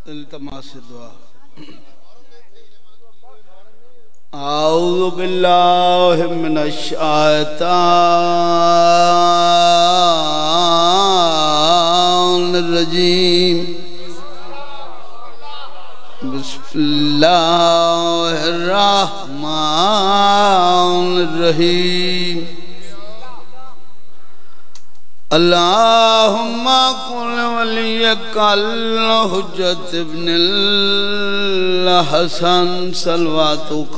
التماس دعا اعوذ باللہ من الشیطان الرجیم بسم اللہ الرحمن الرحیم اللہم قل ولیک الحجت ابن الحسن صلواتک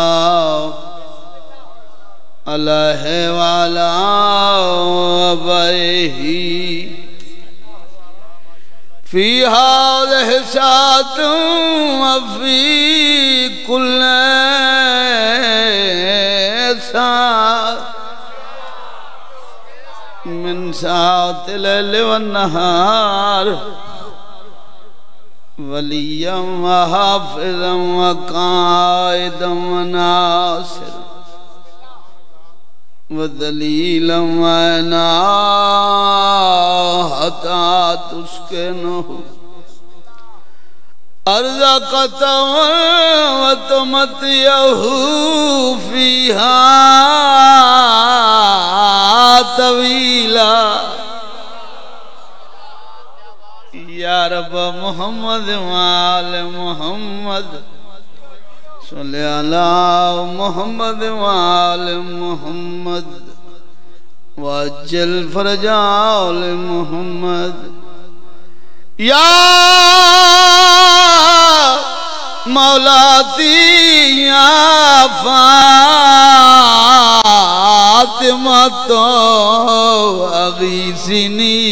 علیہ وعلا آبائہ فی هذه ساعة وفي كل ساعة من ساعة الليل والنهار وليا وحافظا وقائدا وناصرا وذليلا وعنا حتى تسكنه أرزقك وتمتعه فيها طويلا يا رب محمد وآل محمد صلی علی محمد وآل محمد وعجل فرج آل محمد یا مولاتی یا فاطمہ تو اغیثنی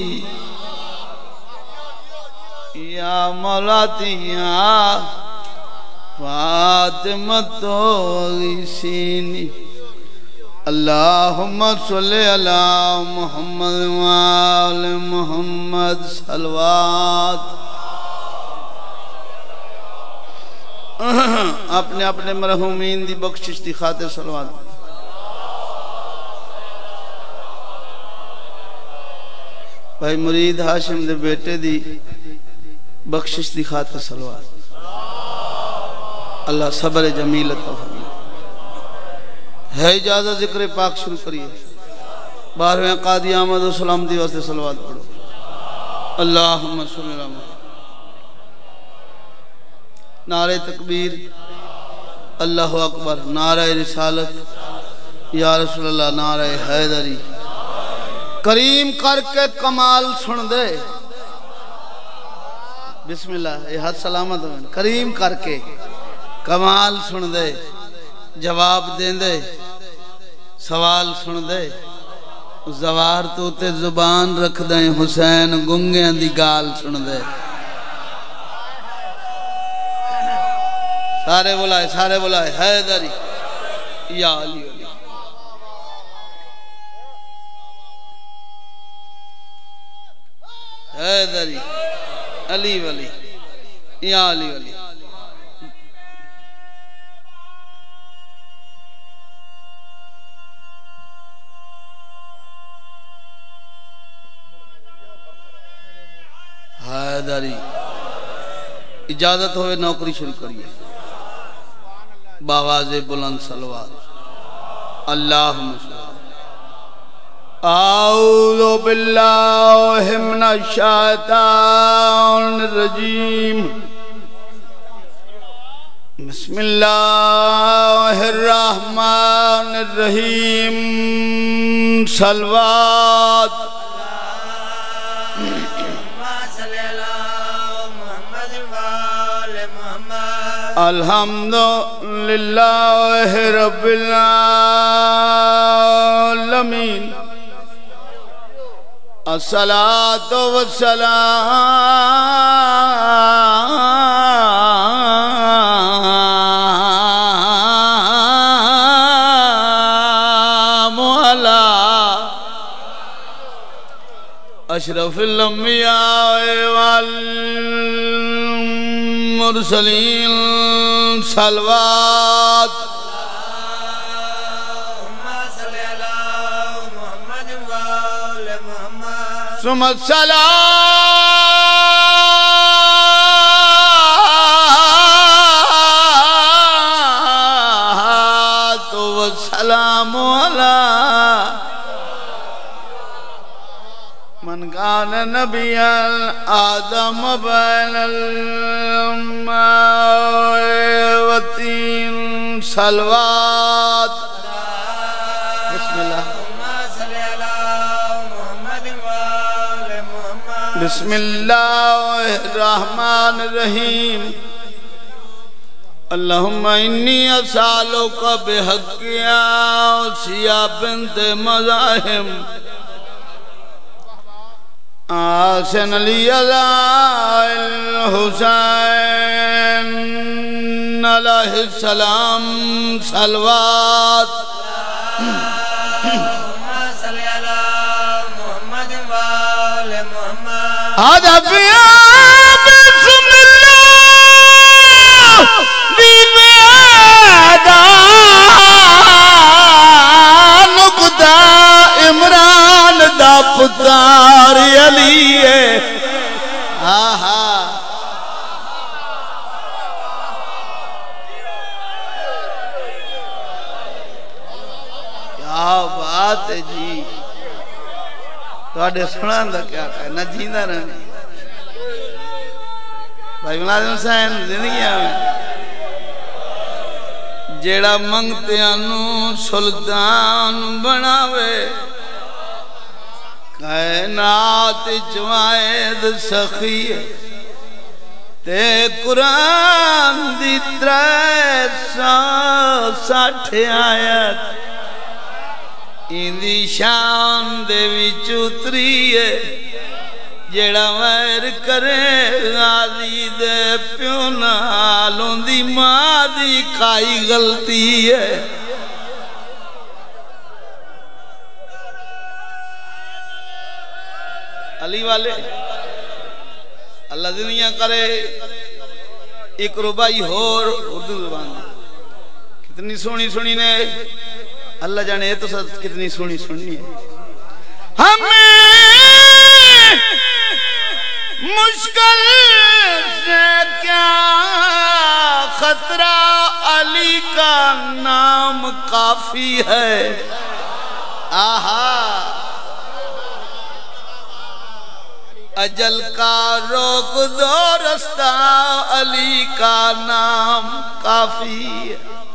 یا مولاتی یا فاطمہ تو اغیثنی اللہم صلی علی محمد وآل محمد صلوات اپنے اپنے مرحومین دی بخشش دی خاطر صلوات بھائی مرید ہاشم دے بیٹے دی بخشش دی خاطر صلوات اللہ صبر جمیل عطا فرمائے ہے اجازت ذکر پاک شروع کریے 12ویں قادی آمد و سلامتی واسطے صلوات پڑھو اللہم صلی اللہ علیہ وسلم نعرہ تکبیر اللہ اکبر نعرہ رسالت یا رسول اللہ نعرہ حیدری کریم کر کے کمال سن دے بسم اللہ یہ حد سلامت ہوئے کریم کر کے کمال سن دے جواب دیں دے سوال سن دے زوار تو تے زبان رکھ دیں حسین گنگیں دی گال سن دے سارے بلائے حیدری یا علی علی حیدری علی ولی یا علی علی حیدری اجازت ہوئے نوکری شروع کریے باواز بلند صلوات اللہم صلی اعوذ باللہ من الشیطان الرجیم بسم اللہ الرحمن الرحیم صلوات الحمدللہ رب العالمین الصلاة والسلام علی اشرف الانبیاء والمرسلین صلوات ثم السلام نبی آدم بین الماء والطین صلوات بسم اللہ بسم اللہ الرحمن الرحیم اللہم انی اسالک بحق آسیہ بنت مزاحم آسن علی الحسین علیہ السلام صلوات ادب بسم اللہ بیدان نکتا عمران دا پتار علی ہے آہا کیا بات ہے جی توڑے سنان دا کیا کہا نہ جیندہ رہنے بھائی ملازم حسین زندگی آمین جیڑا منگتیانو سلطان بناوے کائنات جوائد سخی تے قرآن دی 360 آیت اندی شان دے وچ اتری ہے جیڑا ویر کرے غازی دے پیو نالوں دی ماں دی کھائی غلطی ہے علی والے اللہ دنیا کرے ایک ربائی ہور اردو زبان کتنی سونی سنی نے اللہ جانے تو سب کتنی سونی سنی ہے ہمیں مشکل سے کیا خطرہ علی کا نام کافی ہے آہا اجل کا روک دو رستہ علی کا نام کافی ہے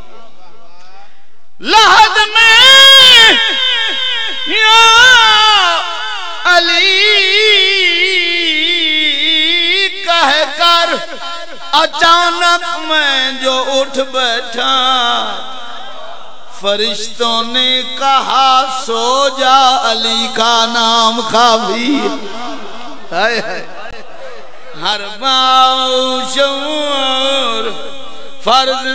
لحد میں یا علی کہہ کر اچانک میں جو اٹھ بیٹھا فرشتوں نے کہا سو جا علی کا نام کافی ہر باؤ شعور فرض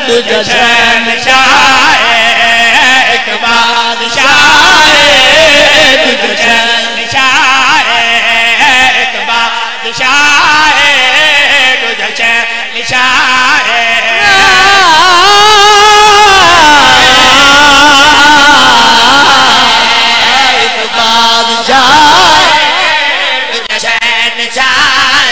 دوجا شہنشاہ ایک بادشاہ دوجا شہنشاہ ایک بادشاہ دوجا شہنشاہ ایک بادشاہ دوجا شہنشاہ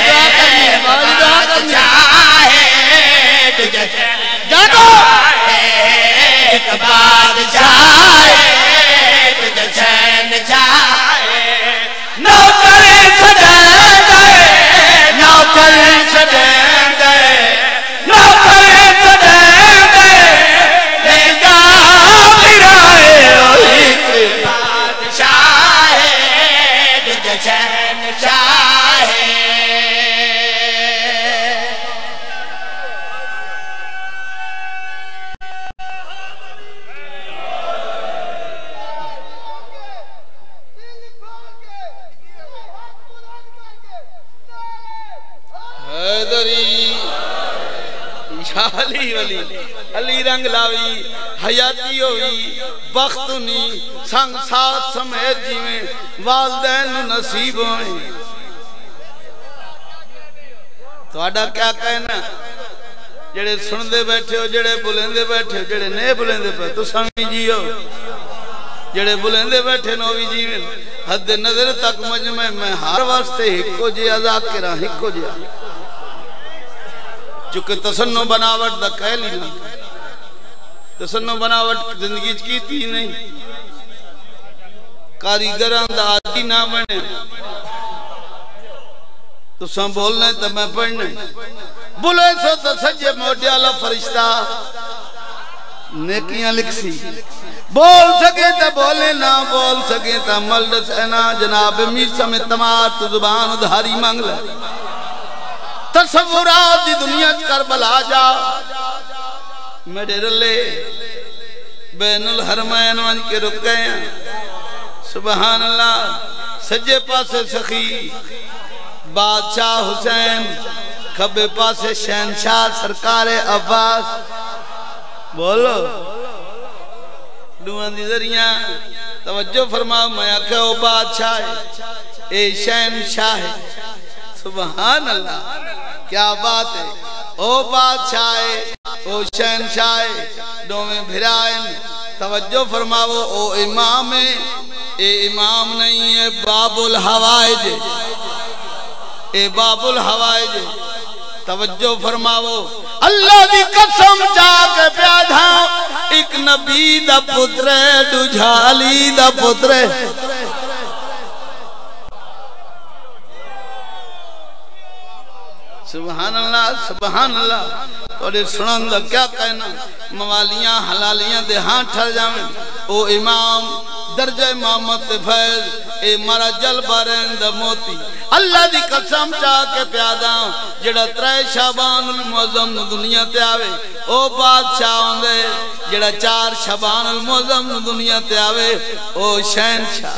ایک بادشاہ تجھے شہنشاہ نوکر سجائے گئے نوکر سجائے گئے نوکر سجائے گئے لے جا پھرائے ایک بادشاہ تجھے شہنشاہ علی ولی علی رنگ لاوی حیاتی ہوئی بختنی سنگ ساتھ سمیت جیویں والدین نصیب ہوئیں تو آڈا کیا کہنا جڑے سندے بیٹھے ہو جڑے بلندے بیٹھے ہو جڑے نئے بلندے پہ تو سمی جیو جڑے بلندے بیٹھے نوی جیویں حد نظر تک مجمع میں ہر واسطے ہکو جی ازاک کرا ہکو جی چونکہ تسنو بناوٹ دا کہہ لینا تسنو بناوٹ زندگی کی تھی نہیں کاریگران دا آدھی نہ بنے تو سن بولنے تو میں پڑھنے بولے سو تو سجے موڈیالا فرشتہ نیکیاں لکھ سی بول سکے تا بولے نہ بول سکے تا ملد سینا جناب میسا میں تمہار تو زبان ادھاری مانگ لے تصورات دی دنیا کربلا جا میرے رلے بین الحرمین وان کے رک گئے ہیں سبحان اللہ سجے پاسے سخی بادشاہ حسین کھبے پاسے شہنشاہ سرکار عباس بولو دوان دی ذریعہ توجہ فرما میں آکھا او بادشاہ ہے اے شہنشاہ ہے سبحان اللہ کیا بات ہے او بادشاہ ہے او شہنشاہ ہے دومیں بھرائن توجہ فرماو او امام ہے اے امام نہیں ہے باب الحوائج اے باب الحوائج توجہ فرماو اللہ دی قسم چاہ کے پیادھا ایک نبی دا پترے دجھالی دا پترے سبحان اللہ سبحان اللہ توڑے سنن دا کیا کہنا موالیاں حلالیاں دے ہاں ٹھر جاویں او امام درجہ امامت فیض اے مرا جل بارین دا موتی اللہ دی قسم چاہ کے پیادا جڑا ترے شابان المعظم دنیا تے آوے او بادشاہ ہوندے جڑا 4 شابان المعظم دنیا تے آوے او شہنشاہ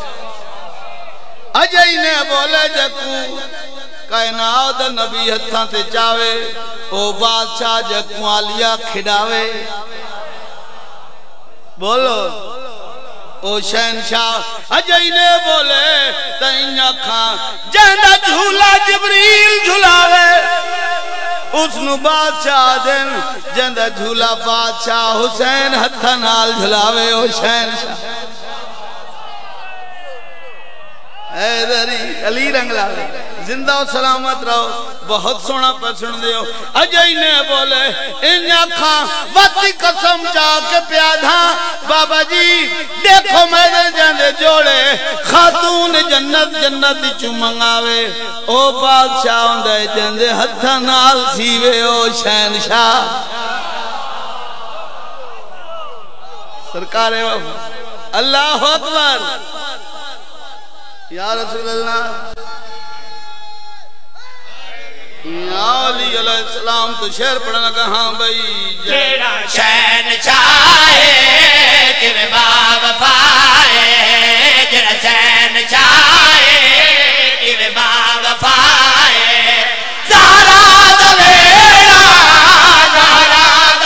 اجائی نے بولے جکو کائنات نبی ہتھاں تے چاوے او بادشاہ جکو آلیا کھڑاوے بولو او شہنشاہ اجائی نے بولے تینیا کھاں جہندہ جھولا جبریل جھلاوے اس نو بادشاہ دن جہندہ جھولا بادشاہ حسین ہتھا نال جھلاوے او شہنشاہ اے دری علی رنگ لاوے زندہ و سلامت رہو بہت سونا پر سن دیو اجائی نے بولے انیا کھاں وقتی قسم چاہ کے پیادھا بابا جی دیکھو میرے جاندے جوڑے خاتون جنت جنت چو منگاوے او بادشاہ ہوندے جاندے ہتھا نال سیوے او شہنشاہ سرکار اللہ اکبر یا رسول اللہ یا علی علیہ السلام تو شعر پڑھنا کہاں بھئی جیڑا شہنشاہ کہ میں باوفائے جیڑا شہنشاہ کہ میں باوفائے زہرا دویڑا زہرا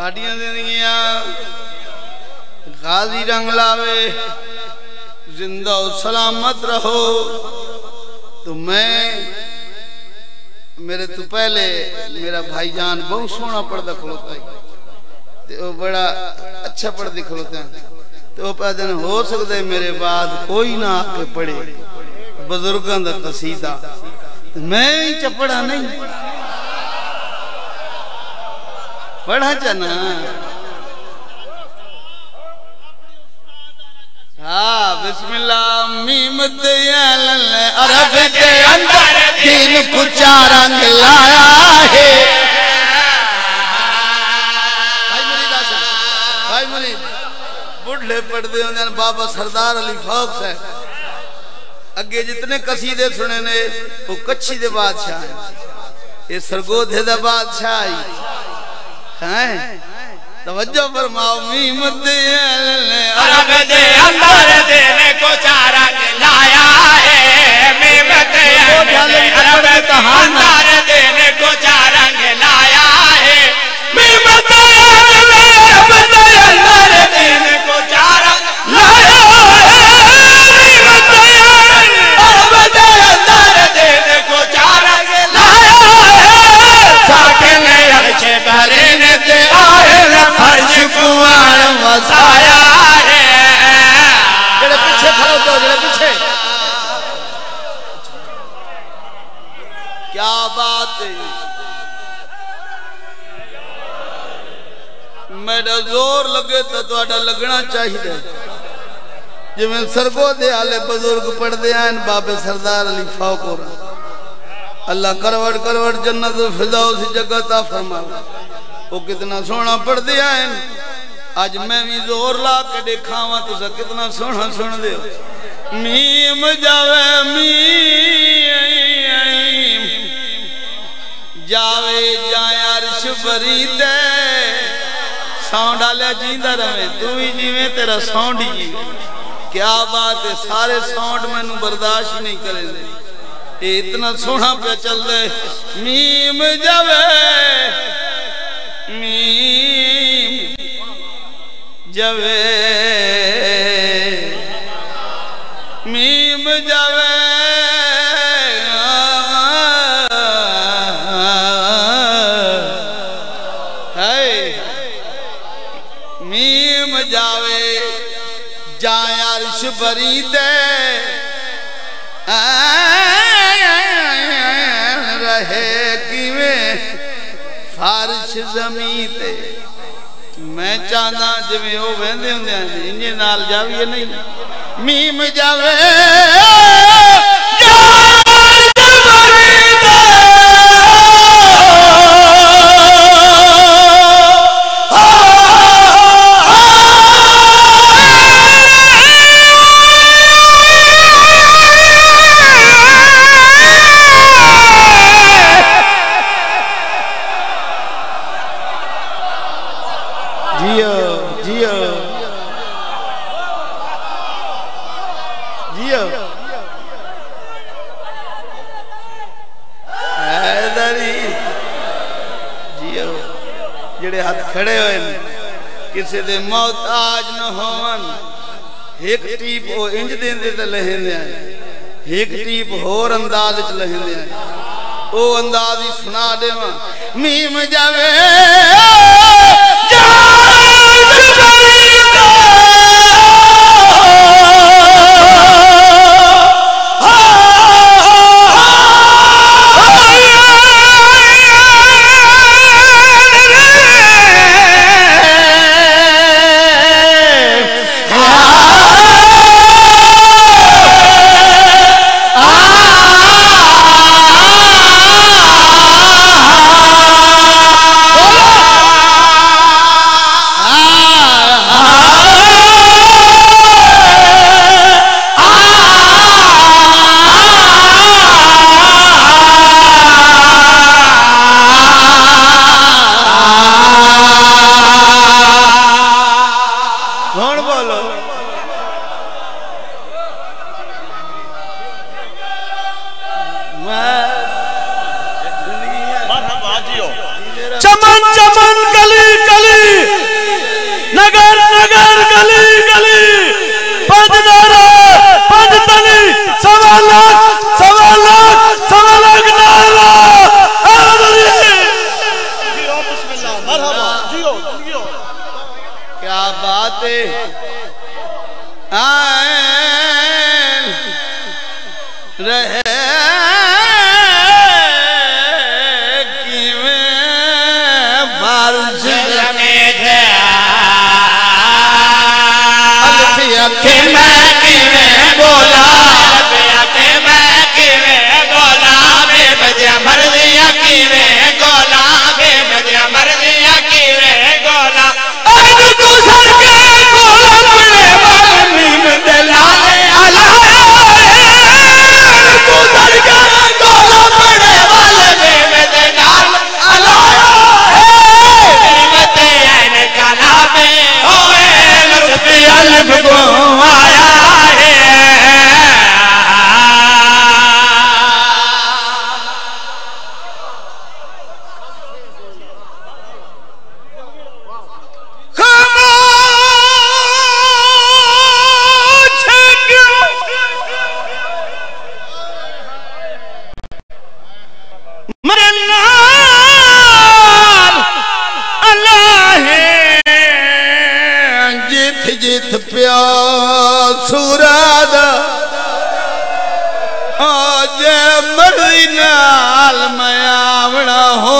تھوڑیاں زندگیاں غازی رنگ لاوے زندہ و سلامت رہو تو میں میرے تو پہلے میرا بھائی جان بہت سونا پڑھتا کھلوتا ہے تو وہ بڑا اچھا پڑھتا کھلوتا ہے تو وہ پیدا نہیں ہو سکتا ہے میرے بعد کوئی نہ آکے پڑھے بزرگاں دا قصیدہ میں ہی چپڑا نہیں پڑھا چنا ہاں بسم اللہ میم دیال عرب کے اندر دین کچا رنگ لایا ہے بھائی مرید بڑھلے پڑھ دے ہونے بابا سردار علی فاق سے اگے جتنے قصیدے سنے نے وہ کچھی دے بادشاہ ہیں یہ سرگو دے دے بادشاہ ہیں توجہ فرماؤ میم دیال عرب دے اندر دین کو چارنگ لایا ہے میم دیال عرب دے اندر دین کو چارنگ لایا ہے میم دیال عرب دے اندر دین کو چارنگ لایا ہے میم دیال عرب دے اندر دین کو چارنگ لایا ہے ساکن عرش برین تے آئل فرش کوان وسایا ہے جڑے پیچھے کھڑو تو جڑے پیچھے کیا بات ہے میرا زور لگے تو اڈا لگنا چاہیے جو میں سرگو دے آلے بزرگ پڑھ دے آئین باب سردار علی فاق ہو رہا اللہ کروڑ کروڑ جنت و فضاؤ سی جگہ تا فرما وہ کتنا سونا پڑھ دے آئین آج میں بھی زور لا کے دیکھا ہوا تو سا کتنا سونا سن دے میم جاوے میم جاوے جائے عرش بریدے ساؤنڈ آلیا جیندہ رہے تو ہی جیویں تیرا ساؤنڈ ہی جیویں کیا بات ہے سارے ساؤنڈ میں نو برداشت نہیں کرے دے اتنا سونا پہ چل دے میم جاوے میم جاوے میم جاوے میم جاوے جائیں عرش بریدے رہے کیویں فارش زمین تے میں چاہنا جویں ہو ویندے ہوندے ہیں انجے نال جاویے نہیں میم جاوے جڑے ہاتھ کھڑے ہوئے کسی دے موت آج نہ ہوون ایک ٹیپ وہ انج دیں دے تے لہن دے آئے ایک ٹیپ ہور انداز چ لہن دے آئے او انداز ہی سنا دے ماں میم جاوے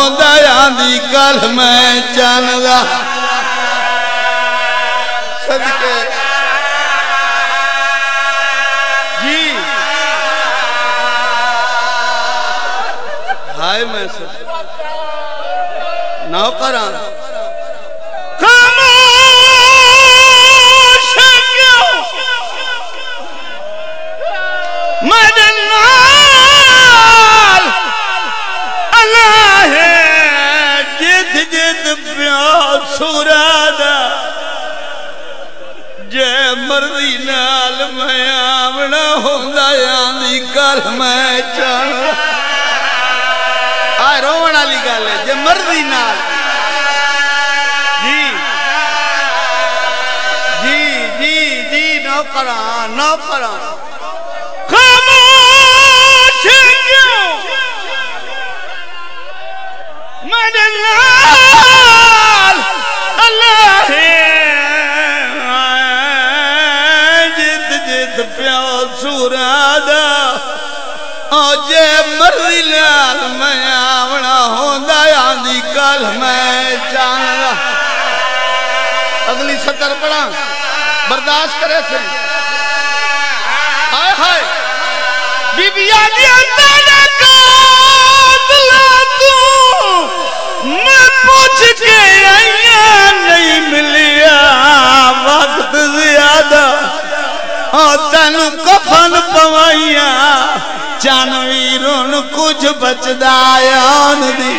ہوندا آندی کل میں چاندا صدقے جی ہائے میں سب نہ کران خاموش کیوں مدنال اللہ ہے جد جد پیار سورادا جے مرضی نال میں آمنا ہوندا آندی کل میں چانا آئے رونا لی گالے جے مرضی نال جی جی جی جی نو کران خاموش کیوں مدنال اللہ ہے جت جت پیار سورادا جے مرضی لال میں آونا ہوندا آندی کل میں چانا اگلی سطر پڑھا برداشت کرے سے ہائے ہائے بی بی آدھی اندازہ قاتلہ تو میں پوچھ کے آئیاں نہیں ملیا وقت زیادہ تنو کفن پوائیاں چانویرون کچھ بچ دایان دی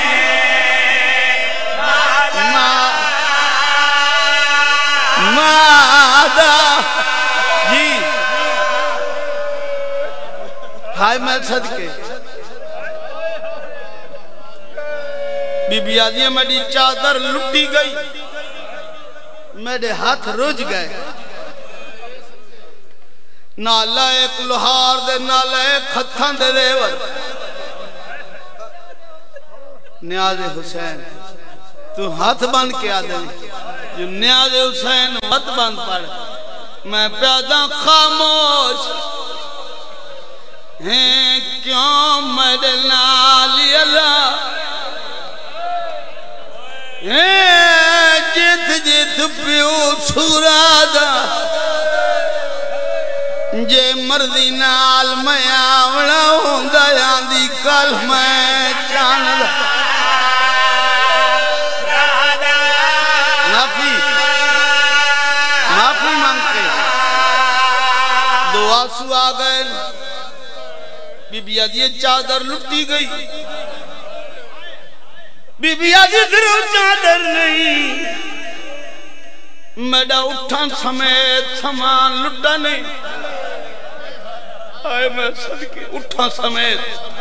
مادہ جی ہائے میں صدقے بی بی آدھی میری چادر لٹی گئی میرے ہاتھ رج گئے نالا ایک لوہار دے نالا ایک خطھان دے ریور نیاز حسین تو ہاتھ بند کیا دے جو نیاز حسین ہاتھ بند پڑھ میں پیادہ خاموش ہیں کیوں میرے نالی اللہ جت جت پیو سورادا جے مرضی نال میں آونا ہوندا آندی کل میں چاندا معافی مانگتے دو آنسو آ گئے بی بی آدھی چادر لٹی گئی بی بی آدھی پھر چادر نہیں میڈا اٹھان سمیت سامان لٹا نہیں آئے میں صدقے اٹھان سمیت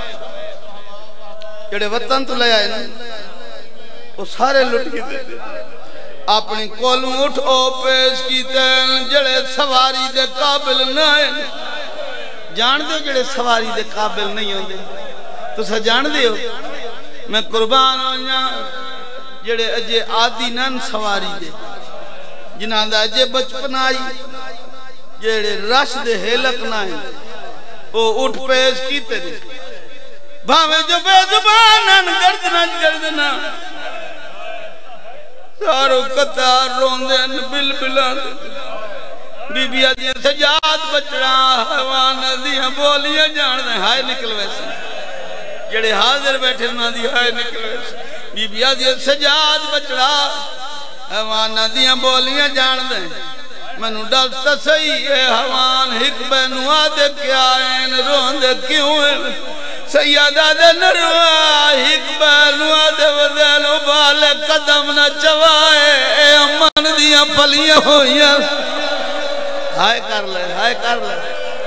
جڑے وطن تو لے آئے نا وہ سارے لٹ کی دے اپنی کولوں اٹھ او پیش کی تین جڑے سواری دے قابل نہ آئے جان دے جڑے سواری دے قابل نہیں ہوندے تو سا جان دے ہو میں قربان ہویا جڑے اجے آدھی نن سواری دے جنہاں دا اجے بچپن آئی جڑے رش دے ہیلک نہ آئے وہ اٹھ پیش کی تیرے بھاوے جو بے زبانن گردنا سارو قطار روندن بل بلان بی بی آدھی سجاد بچڑا حیوان دیاں بولیاں جان دیں ہائے نکل ویسے جڑے حاضر بیٹھے نہ دی ہائے نکل ویسے بی بی آدھی سجاد بچڑا حیوان دیاں بولیاں جان دیں منو ڈالتا صحیح ہے حیوان حق بینو آدھے کیا ہیں روندے کیوں ہیں سیدہ دے نروا حق بینو آدھے وزیل ابالے قدم نہ چوائے اے امان دیاں پلیاں ہوئیاں ہائے کر لے ہائے کر لے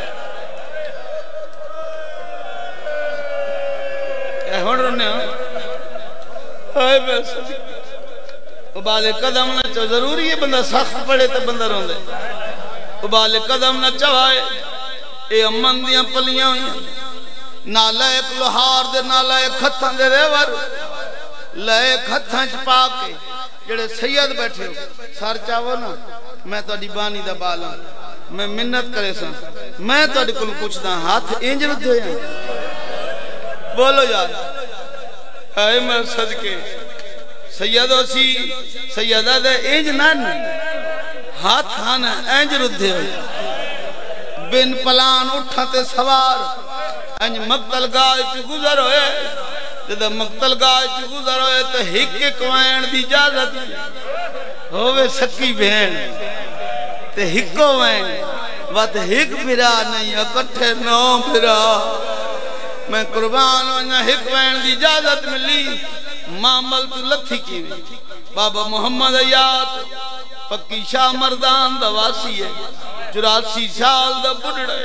اے ہون رونے ہو ہائے بے صدق ابالے قدم نہ چو ضروری ہے بندہ سخت پڑے تو بندہ رون دے ابالے قدم نہ چوائے اے امان دیاں پلیاں ہوئیاں نالا ایک لوہار دے نالا ایک خطھان دے ریور لائے خطھان چپا کے جڑے سید بیٹھے ہو سار چاہو نا میں تو اڈی بانی دا بالا میں منت کرے سا میں تو اڈی کل پوچھتا ہاتھ انج رکھتے ہیں بولو یار اے میں صدقے سیدو سی سیدہ دے اینج نان ہاتھ کھانا اینج ردھے ہوئے بن پلان اٹھاتے سوار اینج مقتل گاہ چو گزر ہوئے جدہ مقتل گاہ چو گزر ہوئے تو ہک کوائن دی اجازت ہوئے سکی بہن تے ہکو وین وات ہک بھرا نہیں اکٹھے نو بھرا میں قربان ہونا ہک وین دی اجازت ملی معامل تو لتھی کی بابا محمد آیات پکی شاہ مردان دا واسی ہے 84 سال دا بڑھڑے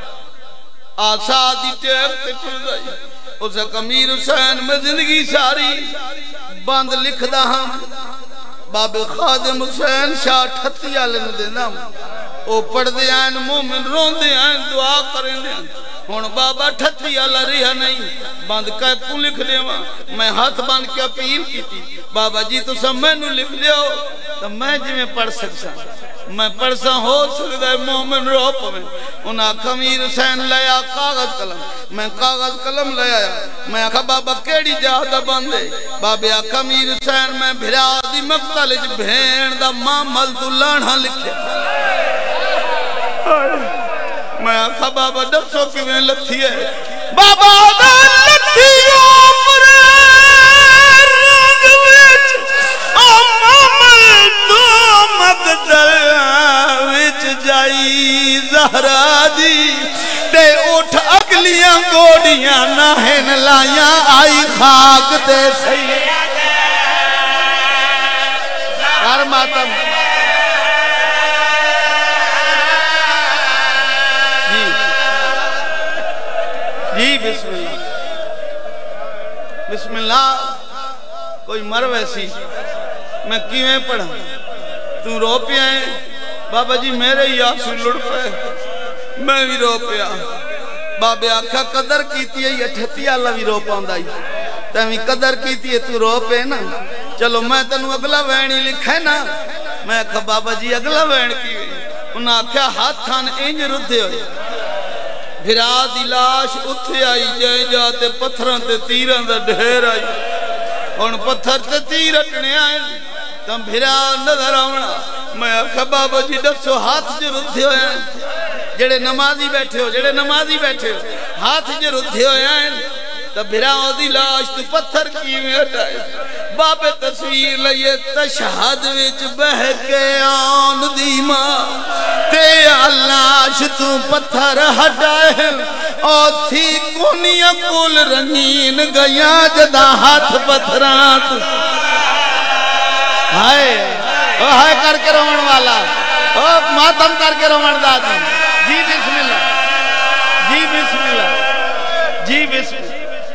آسادی ٹیک تے کردائی اسے امیر حسین میں زندگی ساری بند لکھ دا ہم باب خادم حسین شاہ 38 عالم دینا او پڑھ دے آئین مومن رون دے آئین دعا کریں دے آئین ہون بابا 38 عالم رہا نہیں بند کہے کو لکھ دے وہاں میں ہاتھ بند کے اپیل کی تھی بابا جی تو سب میں نو لکھ دے ہو تو میں جی میں پڑھ سکسا میں پڑھسا ہو سکتا ہے مومن رو پویں انہاں امیر حسین لیا کاغذ قلم میں کاغذ قلم لیا میں آکھا بابا کیڑی جاہدہ بندے بابا آکھا امیر حسین میں بھرا دی مقتلج بھین دا معامل تو لانہا لکھے میں آکھا بابا ڈسو کی میں لتھی ہے بابا دا لتھی اوپر رنگ وچ معامل تو مقتل وچ جائی زہرہ دی تے اٹھ اگلیاں گوڑیاں ناہن لائیاں آئی خاک تے سید کر ماتم جی بسم اللہ بسم اللہ کوئی مر ویسی میں کیویں پڑھا تو رو پیا ہے بابا جی میرے یاسو لڑ پہ میں بھی رو پیا بابے آکھا قدر کیتی ہے یہ 38 اللہ بھی رو پاؤں تیمی قدر کیتی ہے تو رو پہ نا چلو میں تنو اگلا وینی لکھے نا میں آکھا بابا جی اگلا وین کی انہاں آکھا ہاتھ تھان انج ردھے ہوئے بھرا دی لاش اتھے آئی جائے جاتے پتھران تے تیران دا ڈھیر آئی ان پتھر تے تیر اٹھنے آئے تم بھرا نظر آونا میں آکھا بابا جی ڈسو ہاتھ جو ردھے ہوئے ہیں جڑے نمازی بیٹھے ہو ہاتھ جو ردھے ہوئے ہیں تب بھرا دی لاش تو پتھر کی میں ہٹائے بابے تصویر لئیے تشہد وچ بہ کے آن دیما تے لاش تو پتھر ہٹائے اور تھی کونیاں کول رنگین گیا جدا ہاتھ پتھرات ہائے کر کے رومن والا ماتم کر کے رومن دادا جی بسم اللہ جی بسم اللہ جی بسم اللہ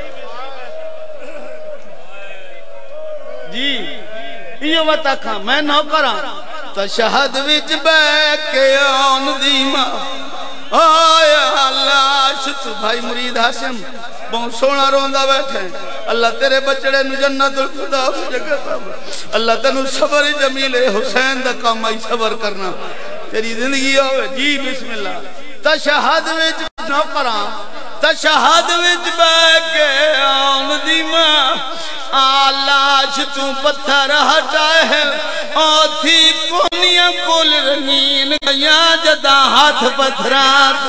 جی یہ وطا کھا میں نوکرہ تشہد وچ بیک کے آن دیما آیا اللہ شتو بھائی مرید حاسم بہت سونا روندہ بیٹھے اللہ تیرے بچڑے نو جنت الفدا سے جگہ تھا اللہ تنو صبر جمیل حسین دا کام آئی صبر کرنا تیری زندگی ہوئے جی بسم اللہ تشہد وچ نوکرہ تشہد وچ بیک کے آن دیما آلاش تو پتھر ہٹائے اور تھی کونیاں کول رنگین گیا جدا ہاتھ پتھرات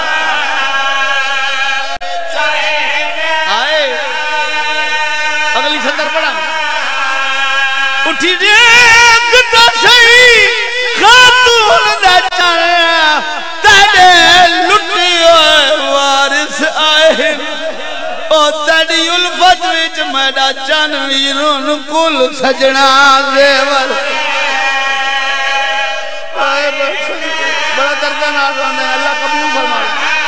آئے اگلی سطر پڑھا اٹھی دیکھ دا سی خاتون دا چاہے تیرے لٹی ہوئے وارث آئے او تیری الفت وچ میڈا چانویرون کل سجنا زیور بڑا درجہ نازان ہے اللہ قبول فرمائے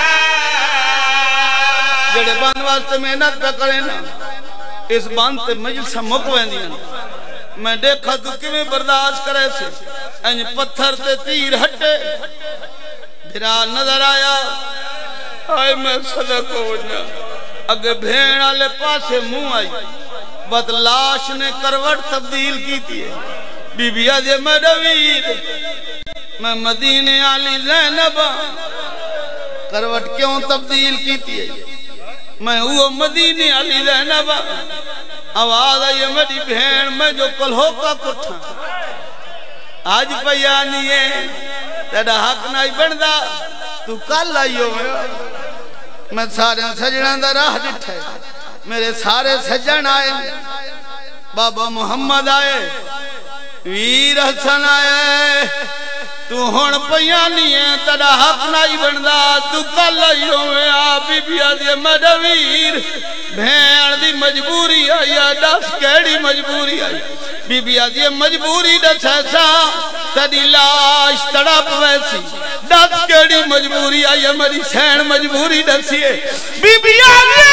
جڑے بند واسطے محنت پہ کریں نا اس بند تے مجلسہ مکویں دیا میں دیکھا تو کیویں برداشت کرے سے انج پتھر تے تیر ہٹے بھرا نظر آیا آئے میں صدق ہو جا اگر بھین آلے پاسے منہ آئی بات لاش نے کروٹ تبدیل کی تھی بی بی آدھے میں رویر میں مدینے آلی زینبہ کروٹ کیوں تبدیل کی تھی میں وہ مدینے آلی زینبہ آواز آئی میری بہن میں جو کلہو کا کٹھا آج پیانی ہے تیرا حق نہیں بندا تو کل آئیو میں سارے سجنان دا راہ ڈٹھے میرے سارے سجن آئے بابا محمد آئے ویر حسن آئے تو ہون پیانی ہے تیرا حق نہیں بندا تو کل آئیو میں بی بی آدھے میرا ویر بھین دی مجبوری آئی دس کیڑی مجبوری آئی بی بی آدھے مجبوری دس ایسا تیری لاش تڑپ ویسی دس کیڑی مجبوری آئی میری سین مجبوری دسیے بی بی آدھے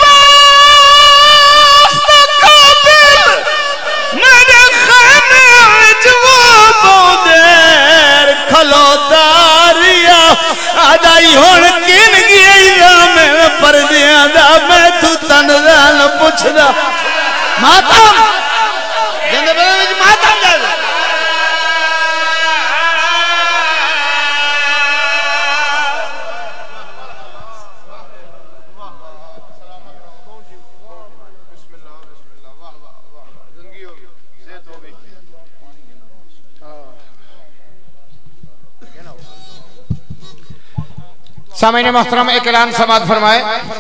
عباس دا قاتل میرے خیمے آج وہ دو دیر کھلو داریا آدھائی ہون کن گئی دا میں پردیاں دا میں تو تنزال پوچھ دا ماتم جندے بڑے وچ ماتم جائے سامعین محترم ایک اعلان سماعت فرمائے